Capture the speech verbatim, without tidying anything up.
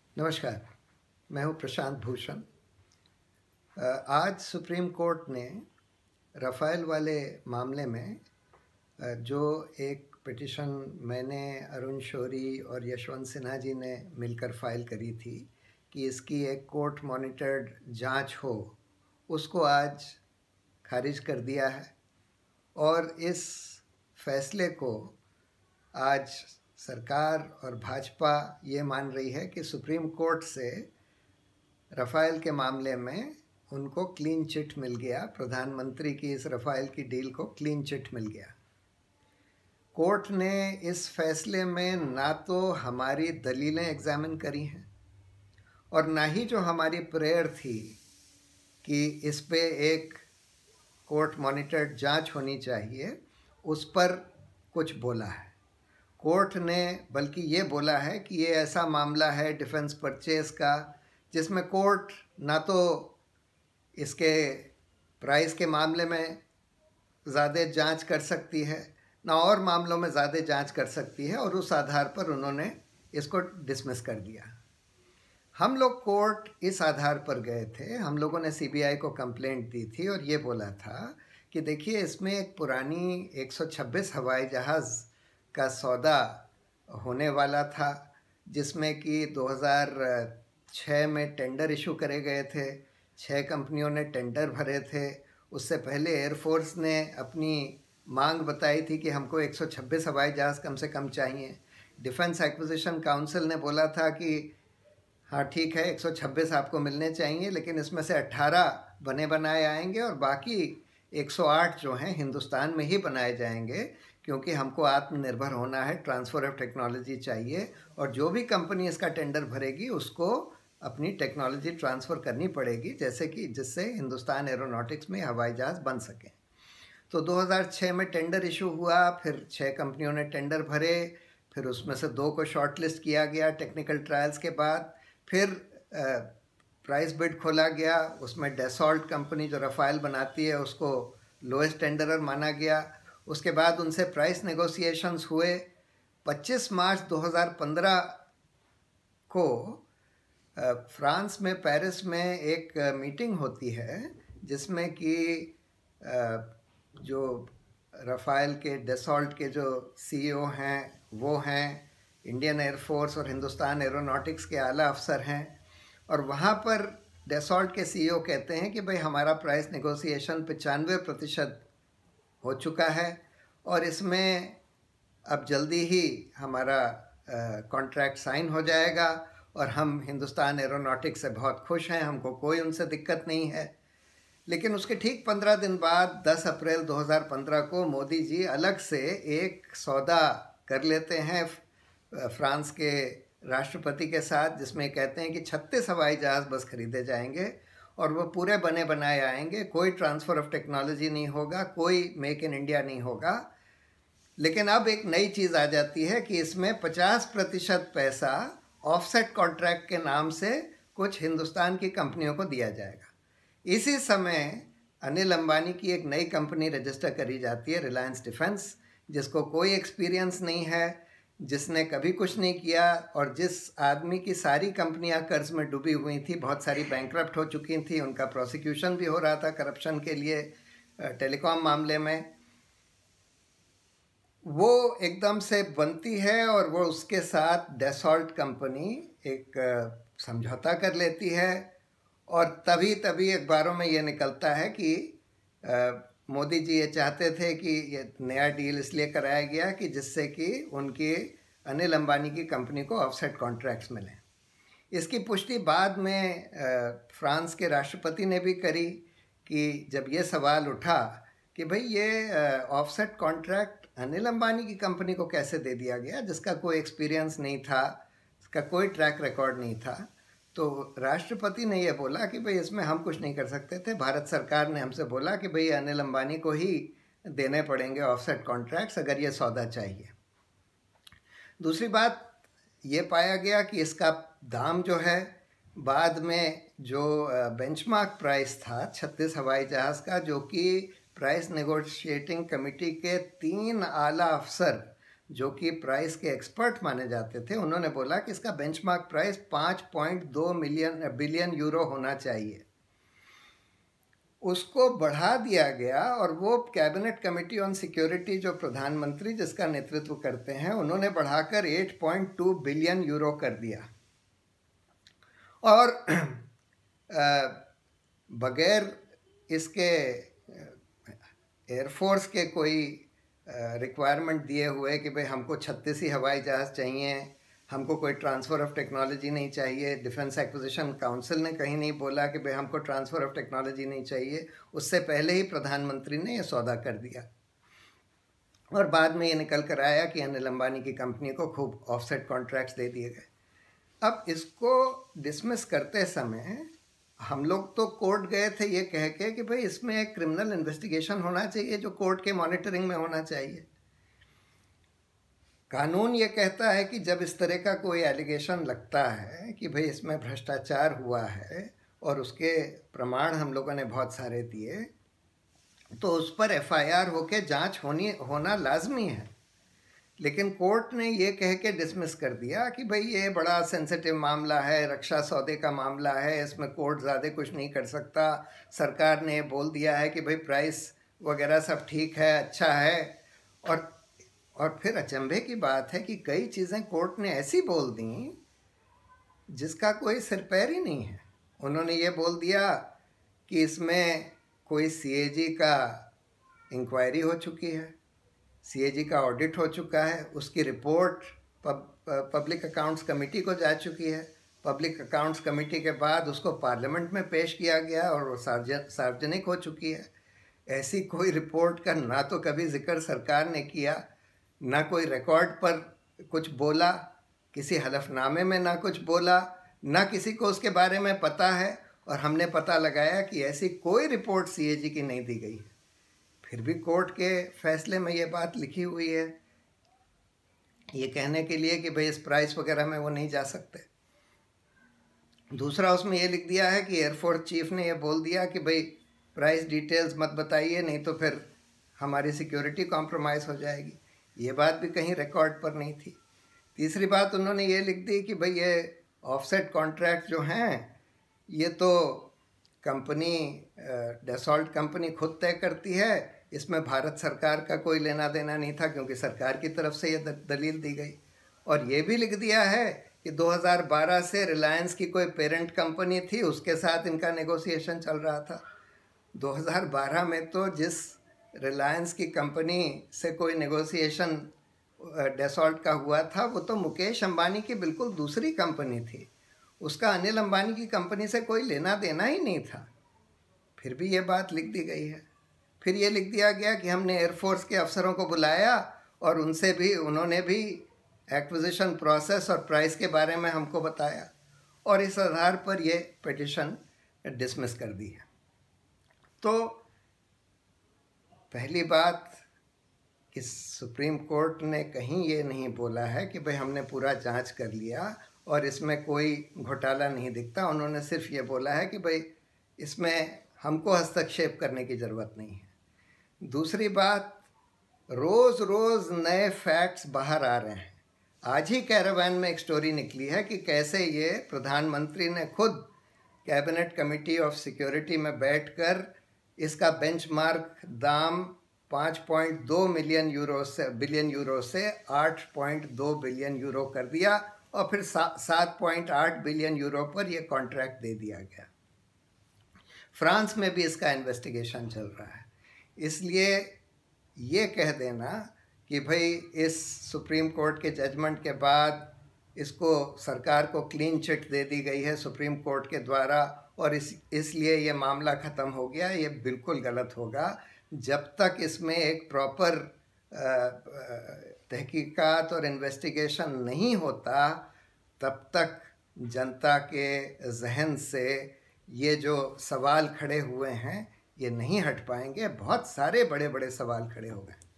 नमस्कार, मैं हूं प्रशांत भूषण। आज सुप्रीम कोर्ट ने राफेल वाले मामले में जो एक पिटिशन मैंने, अरुण शौरी और यशवंत सिन्हा जी ने मिलकर फाइल करी थी कि इसकी एक कोर्ट मॉनिटर्ड जांच हो, उसको आज खारिज कर दिया है। और इस फैसले को आज सरकार और भाजपा ये मान रही है कि सुप्रीम कोर्ट से राफेल के मामले में उनको क्लीन चिट मिल गया, प्रधानमंत्री की इस राफेल की डील को क्लीन चिट मिल गया। कोर्ट ने इस फैसले में ना तो हमारी दलीलें एग्जामिन करी हैं और ना ही जो हमारी प्रेयर थी कि इस पे एक कोर्ट मॉनिटर्ड जांच होनी चाहिए, उस पर कुछ बोला है। कोर्ट ने बल्कि ये बोला है कि ये ऐसा मामला है डिफेंस परचेज का जिसमें कोर्ट ना तो इसके प्राइस के मामले में ज़्यादा जांच कर सकती है, ना और मामलों में ज़्यादा जांच कर सकती है, और उस आधार पर उन्होंने इसको डिसमिस कर दिया। हम लोग कोर्ट इस आधार पर गए थे, हम लोगों ने सीबीआई को कंप्लेंट दी थी और ये बोला था कि देखिए, इसमें एक पुरानी एक सौ छब्बीस हवाई जहाज़ का सौदा होने वाला था, जिसमें कि दो हज़ार छह में टेंडर इशू करे गए थे। छः कंपनियों ने टेंडर भरे थे। उससे पहले एयरफोर्स ने अपनी मांग बताई थी कि हमको एक सौ छब्बीस हवाई जहाज़ कम से कम चाहिए। डिफेंस एक्विजिशन काउंसिल ने बोला था कि हाँ ठीक है, एक सौ छब्बीस आपको मिलने चाहिए, लेकिन इसमें से अट्ठारह बने बनाए आएंगे और बाकी एक सौ आठ जो हैं हिंदुस्तान में ही बनाए जाएंगे, क्योंकि हमको आत्मनिर्भर होना है, ट्रांसफ़र ऑफ टेक्नोलॉजी चाहिए, और जो भी कंपनी इसका टेंडर भरेगी उसको अपनी टेक्नोलॉजी ट्रांसफ़र करनी पड़ेगी, जैसे कि जिससे हिंदुस्तान एरोनॉटिक्स में हवाई जहाज़ बन सकें। तो दो हज़ार छह में टेंडर इशू हुआ, फिर छः कंपनियों ने टेंडर भरे, फिर उसमें से दो को शॉर्टलिस्ट किया गया टेक्निकल ट्रायल्स के बाद। फिर प्राइस बिड खोला गया, उसमें डेसॉल्ट कंपनी जो राफेल बनाती है उसको लोएस्ट टेंडरर माना गया। उसके बाद उनसे प्राइस नेगोशिएशंस हुए। पच्चीस मार्च दो हज़ार पंद्रह को फ्रांस में पेरिस में एक मीटिंग होती है, जिसमें कि जो राफेल के डेसॉल्ट के जो सीईओ हैं वो हैं, इंडियन एयरफोर्स और हिंदुस्तान एरोनॉटिक्स के आला अफसर हैं। और वहाँ पर डेसॉल्ट के सीईओ कहते हैं कि भाई हमारा प्राइस नेगोशिएशन पचानवे प्रतिशत हो चुका है और इसमें अब जल्दी ही हमारा कॉन्ट्रैक्ट साइन हो जाएगा और हम हिंदुस्तान एरोनॉटिक्स से बहुत खुश हैं, हमको कोई उनसे दिक्कत नहीं है। लेकिन उसके ठीक पंद्रह दिन बाद दस अप्रैल दो हज़ार पंद्रह को मोदी जी अलग से एक सौदा कर लेते हैं फ्रांस के राष्ट्रपति के साथ, जिसमें कहते हैं कि छत्तीस हवाई जहाज़ बस खरीदे जाएंगे और वो पूरे बने बनाए आएंगे, कोई ट्रांसफ़र ऑफ टेक्नोलॉजी नहीं होगा, कोई मेक इन इंडिया नहीं होगा। लेकिन अब एक नई चीज़ आ जाती है कि इसमें पचास प्रतिशत पैसा ऑफसेट कॉन्ट्रैक्ट के नाम से कुछ हिंदुस्तान की कंपनियों को दिया जाएगा। इसी समय अनिल अंबानी की एक नई कंपनी रजिस्टर करी जाती है, रिलायंस डिफेंस, जिसको कोई एक्सपीरियंस नहीं है, जिसने कभी कुछ नहीं किया, और जिस आदमी की सारी कंपनियां कर्ज में डूबी हुई थी, बहुत सारी बैंकरप्ट हो चुकी थी, उनका प्रोसिक्यूशन भी हो रहा था करप्शन के लिए टेलीकॉम मामले में, वो एकदम से बनती है और वो उसके साथ डेसॉल्ट कंपनी एक समझौता कर लेती है। और तभी तभी अखबारों में ये निकलता है कि आ, मोदी जी ये चाहते थे कि ये नया डील इसलिए कराया गया कि जिससे कि उनकी अनिल अंबानी की कंपनी को ऑफसेट कॉन्ट्रैक्ट्स मिलें। इसकी पुष्टि बाद में आ, फ्रांस के राष्ट्रपति ने भी करी कि जब ये सवाल उठा कि भाई ये ऑफसेट कॉन्ट्रैक्ट अनिल अंबानी की कंपनी को कैसे दे दिया गया, जिसका कोई एक्सपीरियंस नहीं था, इसका कोई ट्रैक रिकॉर्ड नहीं था। तो राष्ट्रपति ने यह बोला कि भाई इसमें हम कुछ नहीं कर सकते थे, भारत सरकार ने हमसे बोला कि भाई अनिल अंबानी को ही देने पड़ेंगे ऑफसेट कॉन्ट्रैक्ट्स अगर ये सौदा चाहिए। दूसरी बात ये पाया गया कि इसका दाम जो है, बाद में जो बेंचमार्क प्राइस था छत्तीस हवाई जहाज़ का, जो कि प्राइस नेगोशिएटिंग कमेटी के तीन आला अफसर जो कि प्राइस के एक्सपर्ट माने जाते थे, उन्होंने बोला कि इसका बेंचमार्क प्राइस पाँच पॉइंट दो मिलियन बिलियन यूरो होना चाहिए। उसको बढ़ा दिया गया और वो कैबिनेट कमेटी ऑन सिक्योरिटी जो प्रधानमंत्री जिसका नेतृत्व करते हैं, उन्होंने बढ़ाकर आठ पॉइंट दो बिलियन यूरो कर दिया। और बगैर इसके एयरफोर्स के कोई रिक्वायरमेंट दिए हुए कि भाई हमको छत्तीस ही हवाई जहाज़ चाहिए, हमको कोई ट्रांसफ़र ऑफ टेक्नोलॉजी नहीं चाहिए, डिफेंस एक्विजिशन काउंसिल ने कहीं नहीं बोला कि भाई हमको ट्रांसफ़र ऑफ टेक्नोलॉजी नहीं चाहिए, उससे पहले ही प्रधानमंत्री ने ये सौदा कर दिया। और बाद में ये निकल कर आया कि अनिल अंबानी की कंपनी को खूब ऑफसेट कॉन्ट्रैक्ट्स दे दिए गए। अब इसको डिसमिस करते समय हम लोग तो कोर्ट गए थे ये कह के कि भाई इसमें एक क्रिमिनल इन्वेस्टिगेशन होना चाहिए जो कोर्ट के मॉनिटरिंग में होना चाहिए। कानून ये कहता है कि जब इस तरह का कोई एलिगेशन लगता है कि भाई इसमें भ्रष्टाचार हुआ है और उसके प्रमाण हम लोगों ने बहुत सारे दिए, तो उस पर एफ आई आर होके जांच होनी होना लाजमी है। लेकिन कोर्ट ने ये कह के डिसमिस कर दिया कि भाई ये बड़ा सेंसिटिव मामला है, रक्षा सौदे का मामला है, इसमें कोर्ट ज़्यादा कुछ नहीं कर सकता। सरकार ने बोल दिया है कि भाई प्राइस वगैरह सब ठीक है, अच्छा है। और और फिर अचंभे की बात है कि कई चीज़ें कोर्ट ने ऐसी बोल दी जिसका कोई सिर पैर ही नहीं है। उन्होंने ये बोल दिया कि इसमें कोई सी ए जी का इंक्वायरी हो चुकी है, सी ए जी का ऑडिट हो चुका है, उसकी report pub, public accounts committee को जा चुकी है, पब्लिक अकाउंट्स कमेटी के बाद उसको पार्लियामेंट में पेश किया गया और वो सार्वजनिक हो चुकी है। ऐसी कोई रिपोर्ट का ना तो कभी जिक्र सरकार ने किया, ना कोई रिकॉर्ड पर कुछ बोला, किसी हलफनामे में ना कुछ बोला, ना किसी को उसके बारे में पता है। और हमने पता लगाया कि ऐसी कोई रिपोर्ट सी ए जी की नहीं दी गई है। फिर भी कोर्ट के फैसले में ये बात लिखी हुई है, ये कहने के लिए कि भाई इस प्राइस वगैरह में वो नहीं जा सकते। दूसरा उसमें ये लिख दिया है कि एयरफोर्स चीफ ने ये बोल दिया कि भाई प्राइस डिटेल्स मत बताइए, नहीं तो फिर हमारी सिक्योरिटी कॉम्प्रोमाइज़ हो जाएगी। ये बात भी कहीं रिकॉर्ड पर नहीं थी। तीसरी बात उन्होंने ये लिख दी कि भाई ये ऑफसेट कॉन्ट्रैक्ट जो हैं ये तो कंपनी डसॉल्ट कंपनी खुद तय करती है, इसमें भारत सरकार का कोई लेना देना नहीं था क्योंकि सरकार की तरफ से ये दलील दी गई। और ये भी लिख दिया है कि दो हज़ार बारह से रिलायंस की कोई पेरेंट कंपनी थी, उसके साथ इनका नेगोशिएशन चल रहा था। दो हज़ार बारह में तो जिस रिलायंस की कंपनी से कोई नेगोशिएशन डसॉल्ट का हुआ था वो तो मुकेश अंबानी की बिल्कुल दूसरी कंपनी थी, उसका अनिल अंबानी की कंपनी से कोई लेना देना ही नहीं था। फिर भी ये बात लिख दी गई है। फिर ये लिख दिया गया कि हमने एयरफोर्स के अफसरों को बुलाया और उनसे भी उन्होंने भी एक्विजिशन प्रोसेस और प्राइस के बारे में हमको बताया, और इस आधार पर ये पिटिशन डिसमिस कर दी है। तो पहली बात कि सुप्रीम कोर्ट ने कहीं ये नहीं बोला है कि भाई हमने पूरा जांच कर लिया और इसमें कोई घोटाला नहीं दिखता। उन्होंने सिर्फ ये बोला है कि भाई इसमें हमको हस्तक्षेप करने की ज़रूरत नहीं है। दूसरी बात, रोज़ रोज़ नए फैक्ट्स बाहर आ रहे हैं। आज ही कैरावान में एक स्टोरी निकली है कि कैसे ये प्रधानमंत्री ने खुद कैबिनेट कमेटी ऑफ सिक्योरिटी में बैठकर इसका बेंचमार्क दाम पाँच पॉइंट दो मिलियन यूरो से बिलियन यूरो से आठ पॉइंट दो बिलियन यूरो कर दिया और फिर सात पॉइंट आठ बिलियन यूरो पर यह कॉन्ट्रैक्ट दे दिया गया। फ्रांस में भी इसका इन्वेस्टिगेशन चल रहा है। इसलिए ये कह देना कि भाई इस सुप्रीम कोर्ट के जजमेंट के बाद इसको सरकार को क्लीन चिट दे दी गई है सुप्रीम कोर्ट के द्वारा और इस इसलिए ये मामला ख़त्म हो गया, ये बिल्कुल गलत होगा। जब तक इसमें एक प्रॉपर तहकीकात और इन्वेस्टिगेशन नहीं होता तब तक जनता के जहन से ये जो सवाल खड़े हुए हैं ये नहीं हट पाएंगे। बहुत सारे बड़े बड़े सवाल खड़े हो गए।